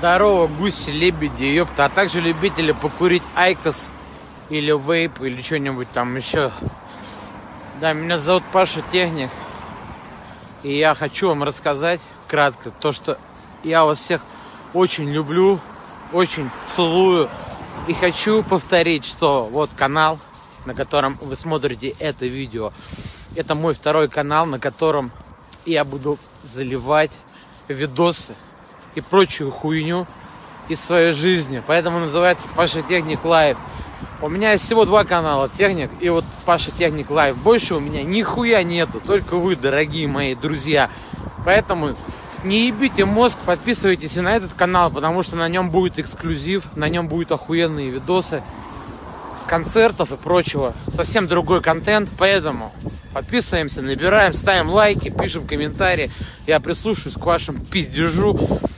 Здорово, гуси, лебеди, ёпта, а также любители покурить айкос или вейп или что-нибудь там еще. Да, меня зовут Паша Техник, и я хочу вам рассказать кратко то, что я вас всех очень люблю, очень целую, и хочу повторить, что вот канал, на котором вы смотрите это видео, это мой второй канал, на котором я буду заливать видосы и прочую хуйню из своей жизни. Поэтому называется Паша Техник Лайв. У меня есть всего два канала, Техник и вот Паша Техник Лайв. Больше у меня нихуя нету, только вы, дорогие мои друзья. Поэтому не ебите мозг, подписывайтесь и на этот канал, потому что на нем будет эксклюзив, на нем будут охуенные видосы с концертов и прочего. Совсем другой контент, поэтому подписываемся, набираем, ставим лайки, пишем комментарии. Я прислушаюсь к вашему пиздежу.